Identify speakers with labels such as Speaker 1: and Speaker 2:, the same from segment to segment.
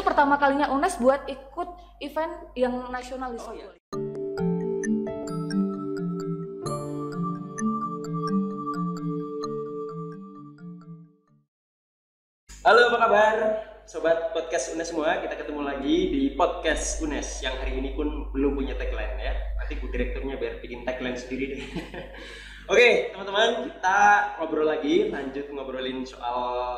Speaker 1: itu pertama kalinya UNES buat ikut event yang nasional di softball.
Speaker 2: Halo, apa kabar? Sobat podcast UNES semua, kita ketemu lagi di podcast UNES yang hari ini pun belum punya tagline ya. Nanti Bu Direkturnya biar bikin tagline sendiri deh. Oke, teman-teman, kita ngobrol lagi, lanjut ngobrolin soal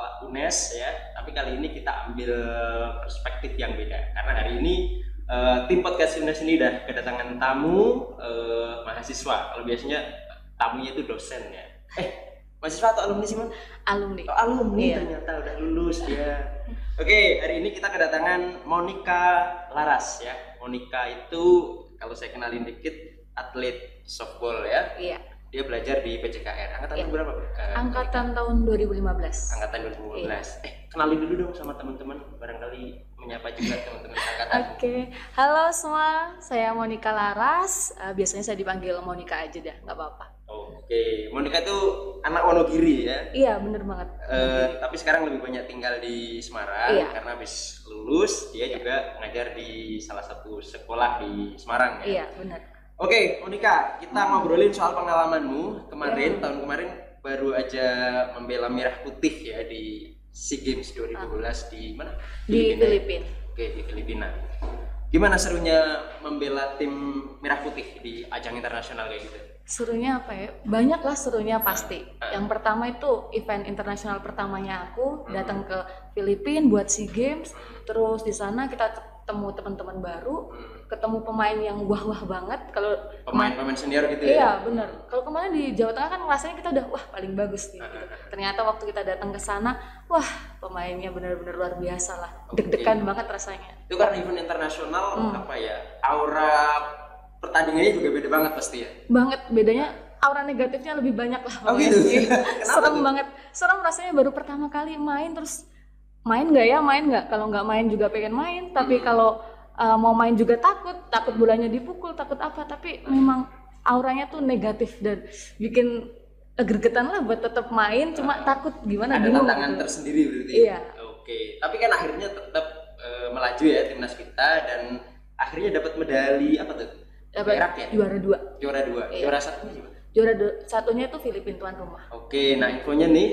Speaker 2: UNES ya. Tapi kali ini kita ambil perspektif yang beda. Karena hari ini tim podcast UNES ini udah kedatangan tamu mahasiswa. Kalau biasanya tamunya itu dosen ya. Mahasiswa atau alumni sih, Man?
Speaker 1: Alumni.
Speaker 2: Oh, alumni
Speaker 1: Iya.
Speaker 2: Ternyata udah lulus dia. Oke, hari ini kita kedatangan Monica Laras ya. Monica itu kalau saya kenalin dikit atlet softball ya.
Speaker 1: Iya.
Speaker 2: Dia belajar di PCKR. Angkatan
Speaker 1: Iya.
Speaker 2: berapa?
Speaker 1: Angkatan tahun 2015.
Speaker 2: Angkatan 2015. Kenalin dulu dong sama teman-teman, barangkali menyapa juga teman-teman angkatan.
Speaker 1: Oke, halo semua, saya Monica Laras. Biasanya saya dipanggil Monica aja dah, nggak apa-apa.
Speaker 2: Oke, Monica itu anak Wonogiri ya.
Speaker 1: Iya, bener banget.
Speaker 2: Tapi sekarang lebih banyak tinggal di Semarang.
Speaker 1: Iya.
Speaker 2: Karena habis lulus dia juga ngajar di salah satu sekolah di Semarang ya.
Speaker 1: Iya, bener.
Speaker 2: Oke, Monica, kita ngobrolin soal pengalamanmu kemarin, tahun kemarin baru aja membela merah putih ya di SEA Games 2012 di mana?
Speaker 1: Di Filipina.
Speaker 2: Oke, di Filipina. Gimana serunya membela tim merah putih di ajang internasional kayak gitu?
Speaker 1: Serunya apa ya? Banyak lah serunya pasti. Yang pertama itu event internasional pertamanya aku datang ke Filipina buat SEA Games. Terus di sana kita ketemu teman-teman baru, ketemu pemain yang wah-wah banget. Kalau
Speaker 2: Pemain-pemain senior gitu ya?
Speaker 1: Iya, bener. Kalau kemarin di Jawa Tengah kan rasanya kita udah wah paling bagus nih. Gitu. Ternyata waktu kita datang ke sana, wah pemainnya benar-benar luar biasa lah. Deg-degan banget rasanya.
Speaker 2: Itu karena event internasional apa ya? Aura pertandingannya juga beda banget pasti ya?
Speaker 1: Banget, bedanya aura negatifnya lebih banyak lah.
Speaker 2: Oh gitu?
Speaker 1: Serem banget. Serem rasanya baru pertama kali main terus main nggak ya, main nggak? Kalau nggak main juga pengen main, tapi kalau mau main juga takut bolanya dipukul, takut apa, tapi memang auranya tuh negatif dan bikin gregetan lah buat tetap main, cuma takut gimana
Speaker 2: Ada
Speaker 1: bingung
Speaker 2: tantangan
Speaker 1: gitu.
Speaker 2: tersendiri berarti.
Speaker 1: Iya.
Speaker 2: Oke, tapi kan akhirnya tetap melaju ya timnas kita dan akhirnya dapat medali apa tuh?
Speaker 1: Dapat
Speaker 2: Perak ya?
Speaker 1: juara 2.
Speaker 2: Juara 2.
Speaker 1: Iya.
Speaker 2: Juara satunya gimana?
Speaker 1: Satunya itu Filipina tuan rumah.
Speaker 2: Oke, nah infonya nih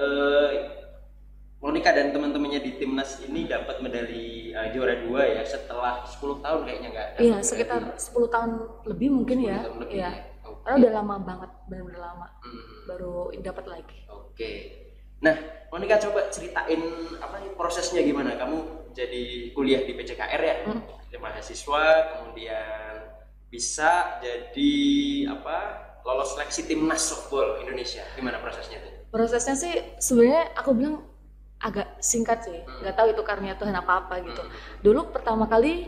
Speaker 2: Monica dan teman-temannya di timnas ini dapat medali juara 2 ya setelah 10 tahun kayaknya nggak?
Speaker 1: Iya, sekitar 10 tahun lebih mungkin
Speaker 2: 10
Speaker 1: ya.
Speaker 2: tahun lebih
Speaker 1: Iya.
Speaker 2: ya. Oke.
Speaker 1: Karena udah lama banget, benar-benar lama. Baru dapat lagi.
Speaker 2: Oke. Nah, Monica coba ceritain apa nih prosesnya gimana? Kamu jadi kuliah di PCKR ya, jadi mahasiswa, kemudian bisa jadi lolos seleksi timnas softball Indonesia. Gimana prosesnya tuh?
Speaker 1: Prosesnya sih sebenarnya aku bilang agak singkat sih, nggak tahu itu karunia Tuhan apa gitu. Dulu pertama kali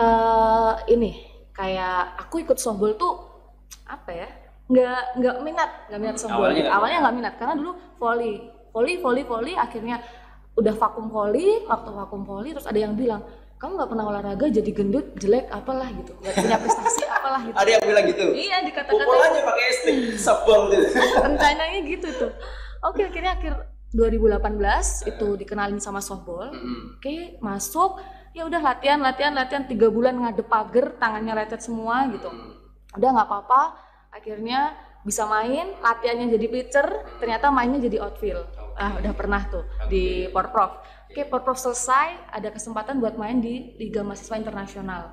Speaker 1: ini kayak aku ikut softball tuh apa ya? Nggak minat softball. Awalnya nggak minat karena dulu volley akhirnya udah vakum volley terus ada yang bilang kamu nggak pernah olahraga jadi gendut jelek apalah gitu, nggak punya prestasi apalah gitu.
Speaker 2: Ada yang bilang gitu?
Speaker 1: Iya, dikata-kata
Speaker 2: pukulannya pakai stick softball gitu.
Speaker 1: rencananya gitu tuh. Oke, akhirnya akhir 2018 itu dikenalin sama softball. Oke, masuk, ya udah latihan 3 bulan ngadep pagar, tangannya lecet semua gitu. Udah nggak apa-apa, akhirnya bisa main, latihannya jadi pitcher, ternyata mainnya jadi outfield. Udah pernah tuh di Porprov. Oke, Porprov selesai, ada kesempatan buat main di Liga Mahasiswa Internasional.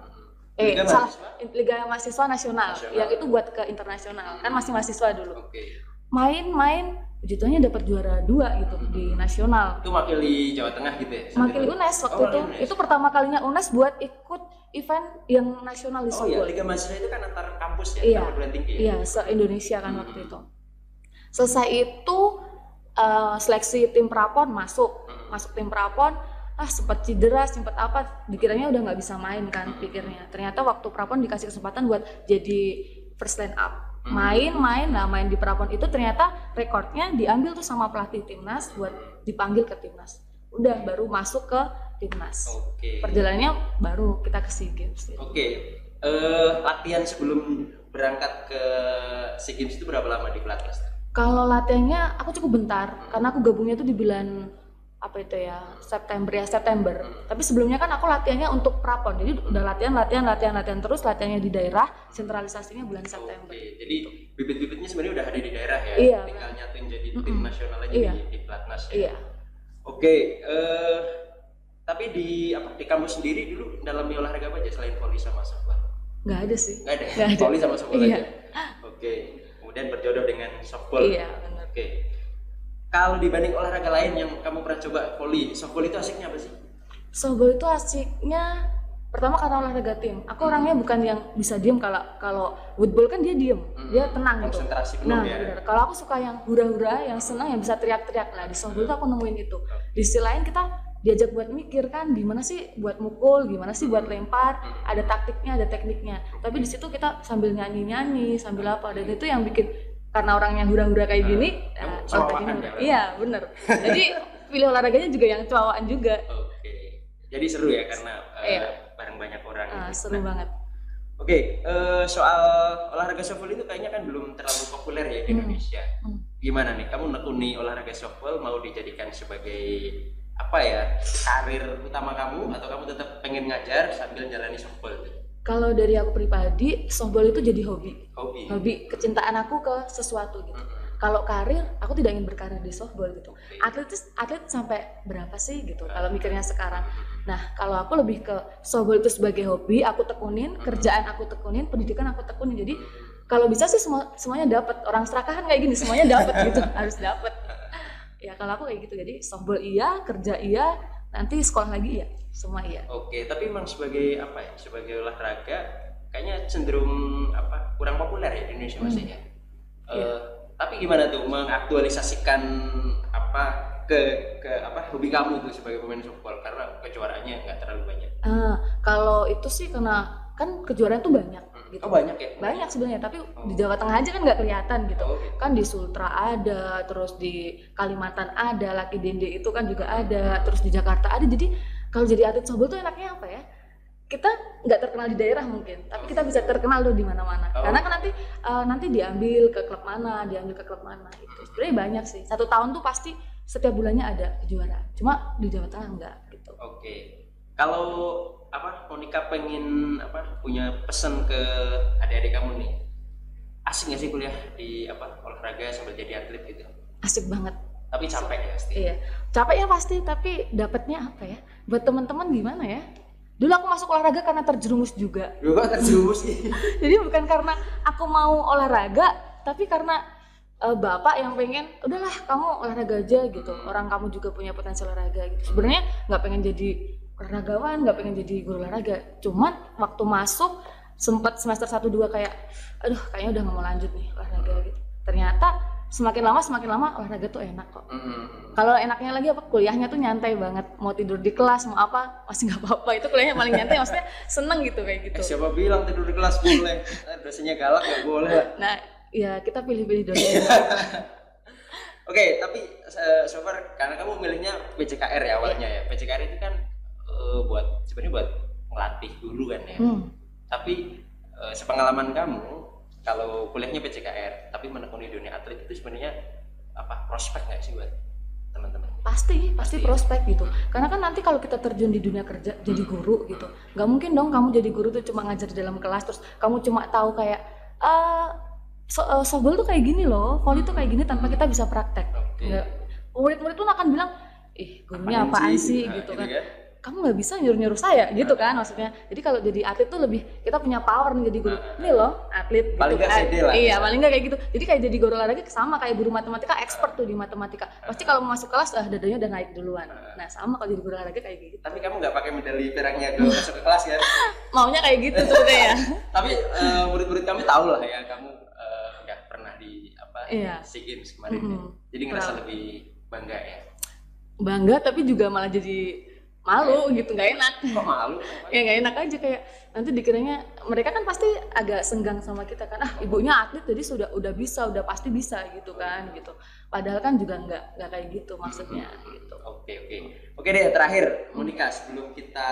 Speaker 1: Liga Mahasiswa Nasional. Yang itu buat ke internasional, kan masih mahasiswa dulu. Main, puji Tuhannya dapat juara 2 gitu di nasional.
Speaker 2: Itu mewakili Jawa Tengah gitu ya?
Speaker 1: Mewakili UNES waktu itu.
Speaker 2: UNES.
Speaker 1: Itu pertama kalinya UNES buat ikut event yang nasional di
Speaker 2: Oh
Speaker 1: softball.
Speaker 2: iya, Liga Mahasiswa itu kan antar kampus ya?
Speaker 1: Iya,
Speaker 2: antar perguruan tinggi ya?
Speaker 1: iya, se-Indonesia kan waktu itu. Selesai itu seleksi tim prapon masuk tim prapon, sempat cedera, sempat apa, dikiranya udah nggak bisa main kan pikirnya. Ternyata waktu prapon dikasih kesempatan buat jadi first line up. Main di prapon itu ternyata rekornya diambil tuh sama pelatih timnas buat dipanggil ke timnas. Udah baru masuk ke timnas. Perjalanannya baru kita ke SEA Games.
Speaker 2: Latihan sebelum berangkat ke SEA Games itu berapa lama di pelatnas?
Speaker 1: Kalau latihannya aku cukup bentar karena aku gabungnya tuh di bulan apa itu ya, September. Tapi sebelumnya kan aku latihannya untuk prapon, jadi udah latihan terus, latihannya di daerah, sentralisasinya bulan September.
Speaker 2: Oke, jadi bibit-bibitnya sebenarnya udah ada di daerah ya,
Speaker 1: Iya,
Speaker 2: tinggal nyatuin jadi tim nasional aja
Speaker 1: Iya.
Speaker 2: di Platnas ya.
Speaker 1: Iya.
Speaker 2: Oke, tapi di kampus sendiri dulu dalami olahraga apa aja selain voli sama softball?
Speaker 1: Nggak ada sih.
Speaker 2: Nggak ada.
Speaker 1: Nggak ada.
Speaker 2: Voli sama softball
Speaker 1: Iya.
Speaker 2: aja. Oke, kemudian berjodoh dengan softball.
Speaker 1: Iya, benar.
Speaker 2: Oke. Kalau dibanding olahraga lain yang kamu pernah coba, voli, softball itu asiknya apa sih?
Speaker 1: Softball itu asiknya pertama karena olahraga tim. Aku orangnya bukan yang bisa diem, kalau woodball kan dia diem, dia tenang gitu.
Speaker 2: Konsentrasi penuh
Speaker 1: Nah,
Speaker 2: ya.
Speaker 1: benar. Kalau aku suka yang hura-hura, yang senang, yang bisa teriak-teriak. Nah, di softball tuh aku nemuin itu. Di sisi lain kita diajak buat mikir kan, gimana sih buat mukul, gimana sih buat lempar, ada taktiknya, ada tekniknya. Tapi di situ kita sambil nyanyi-nyanyi, sambil apa, dan itu yang bikin, karena orangnya hura-hura kayak gini, olahraganya
Speaker 2: ya,
Speaker 1: iya bener. Jadi pilih olahraganya juga yang cowokan juga.
Speaker 2: Oke. Jadi seru ya karena bareng banyak orang.
Speaker 1: Seru banget.
Speaker 2: Oke, soal olahraga softball itu kayaknya kan belum terlalu populer ya di Indonesia. Gimana nih, kamu nekuni olahraga softball mau dijadikan sebagai apa ya, karir utama kamu, atau kamu tetap pengen ngajar sambil jalani softball?
Speaker 1: Kalau dari aku pribadi, softball itu jadi hobi, kecintaan aku ke sesuatu gitu. Kalau karir, aku tidak ingin berkarir di softball gitu. Atlet sampai berapa sih gitu kalau mikirnya sekarang. Nah, kalau aku lebih ke softball itu sebagai hobi, aku tekunin, kerjaan aku tekunin, pendidikan aku tekunin. Jadi kalau bisa sih semuanya dapat. Orang serakahan kayak gini, semuanya dapat gitu, harus dapat. Ya kalau aku kayak gitu. Jadi softball iya, kerja iya, nanti sekolah lagi iya, semua iya.
Speaker 2: Oke, tapi memang sebagai apa ya? Sebagai olahraga kayaknya cenderung kurang populer ya di Indonesia masih ya. Tapi gimana tuh mengaktualisasikan ke hobi kamu tuh sebagai pemain softball, karena kejuaraannya nggak terlalu banyak.
Speaker 1: Kalau itu sih karena kan kejuaraan tuh banyak gitu.
Speaker 2: Oh banyak ya?
Speaker 1: Banyak sebenarnya, tapi di Jawa Tengah aja kan nggak kelihatan gitu. Kan di Sultra ada, terus di Kalimantan ada, Laki Dende itu kan juga ada, terus di Jakarta ada. Jadi kalau jadi atlet softball tuh enaknya apa ya? Kita nggak terkenal di daerah mungkin, tapi kita bisa terkenal tuh di mana-mana. Karena kan nanti diambil ke klub mana itu. Sebenarnya banyak sih. 1 tahun tuh pasti setiap bulannya ada kejuaraan. Cuma di Jawa Tengah enggak gitu.
Speaker 2: Oke. Kalau Monica pengen punya pesan ke adik-adik kamu nih, asik nggak sih kuliah di olahraga sambil jadi atlet gitu?
Speaker 1: Asik banget.
Speaker 2: Tapi capek ya pasti.
Speaker 1: Iya, capeknya pasti, tapi dapatnya apa ya? Buat teman-teman gimana ya? Dulu aku masuk olahraga karena terjerumus juga.
Speaker 2: Terjerumus sih.
Speaker 1: Jadi bukan karena aku mau olahraga, tapi karena bapak yang pengen, udahlah kamu olahraga aja gitu. Orang kamu juga punya potensi olahraga gitu. Sebenarnya nggak pengen jadi olahragawan, nggak pengen jadi guru olahraga. Cuman waktu masuk sempat semester 1-2 kayak, aduh kayaknya udah nggak mau lanjut nih olahraga gitu. Ternyata semakin lama olahraga tuh enak kok. Kalau enaknya lagi kuliahnya tuh nyantai banget, mau tidur di kelas mau apa masih nggak apa-apa, itu kuliahnya paling nyantai, maksudnya seneng gitu kayak gitu.
Speaker 2: Siapa bilang tidur di kelas boleh? Dosennya galak nggak boleh.
Speaker 1: Nah ya kita pilih-pilih dosen.
Speaker 2: Oke, tapi so far karena kamu milihnya PJKR ya awalnya ya. PJKR itu kan sebenarnya buat ngelatih dulu kan ya. Tapi sepengalaman kamu, kalau kuliahnya PJKR tapi menekuni dunia atlet itu sebenarnya prospek nggak sih buat teman-teman?
Speaker 1: Pasti prospek gitu. Karena kan nanti kalau kita terjun di dunia kerja jadi guru gitu, nggak mungkin dong kamu jadi guru tuh cuma ngajar di dalam kelas terus kamu cuma tahu kayak softball tuh kayak gini loh, volley tuh kayak gini tanpa kita bisa praktek. Murid-murid tuh akan bilang, gurunya apaan sih gitu kan. Kamu nggak bisa nyuruh saya gitu kan maksudnya. Jadi kalau jadi atlet tuh lebih kita punya power nih jadi guru. Ini loh atlet
Speaker 2: paling
Speaker 1: gitu kan.
Speaker 2: Lah.
Speaker 1: Iya, paling nggak kayak gitu. Jadi kayak jadi guru olahraga sama kayak guru matematika, expert tuh di matematika. Pasti kalau mau masuk kelas dadanya udah naik duluan. Nah, sama kalau jadi guru olahraga kayak gitu.
Speaker 2: Tapi kamu nggak pakai medali peraknya ke masuk ke kelas ya?
Speaker 1: Maunya kayak gitu sebenarnya.
Speaker 2: Tapi murid-murid kami tahu lah ya kamu udah pernah di SEA Games kemarin. Jadi ngerasa lebih bangga ya?
Speaker 1: Bangga tapi juga malah jadi malu gitu, nggak enak.
Speaker 2: Kok malu?
Speaker 1: Ya nggak enak aja, kayak nanti dikiranya mereka kan pasti agak senggang sama kita kan, ibunya atlet jadi udah bisa, udah pasti bisa gitu kan gitu. Padahal kan juga nggak kayak gitu maksudnya gitu. Oke deh, terakhir
Speaker 2: Monica, sebelum kita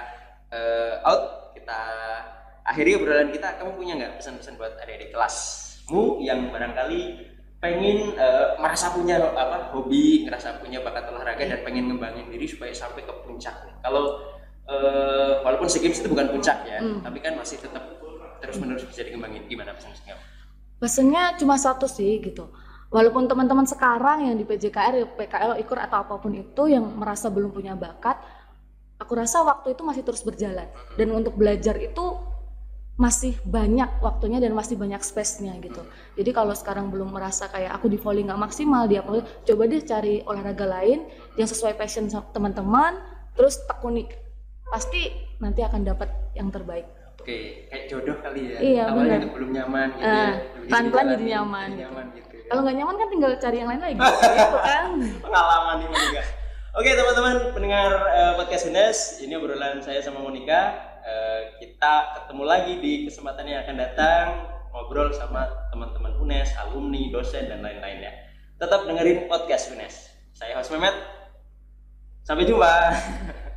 Speaker 2: out, kita akhiri obrolan kita, kamu punya nggak pesan-pesan buat adik-adik kelasmu yang barangkali pengen merasa punya apa hobi, ngerasa punya bakat olahraga dan pengen ngembangin diri supaya sampai ke puncak nih. Kalau walaupun SEA Games itu bukan puncak ya, tapi kan masih tetap terus-menerus bisa dikembangin. Gimana pesan-pesannya?
Speaker 1: Pesannya cuma satu sih gitu. Walaupun teman-teman sekarang yang di PJKR, PKL, IKUR atau apapun itu yang merasa belum punya bakat, aku rasa waktu itu masih terus berjalan. Dan untuk belajar itu masih banyak waktunya dan masih banyak space-nya gitu. Jadi kalau sekarang belum merasa kayak aku di volley nggak maksimal, di apa, coba deh cari olahraga lain yang sesuai passion teman-teman, terus tekuni. Pasti nanti akan dapat yang terbaik.
Speaker 2: Oke, kayak jodoh kali ya.
Speaker 1: Iya,
Speaker 2: awalnya
Speaker 1: benar.
Speaker 2: itu belum nyaman gitu ya.
Speaker 1: Pelan-pelan jadi nyaman.
Speaker 2: Gitu.
Speaker 1: Kalau nggak nyaman kan tinggal cari yang lain lagi. Gitu kan.
Speaker 2: Pengalaman nih Monica. Oke teman-teman pendengar podcast UNES, ini obrolan saya sama Monica. Kita ketemu lagi di kesempatan yang akan datang, ngobrol sama teman-teman UNES, alumni, dosen dan lain-lainnya. Tetap dengerin podcast UNES. Saya host Mehmet. Sampai jumpa.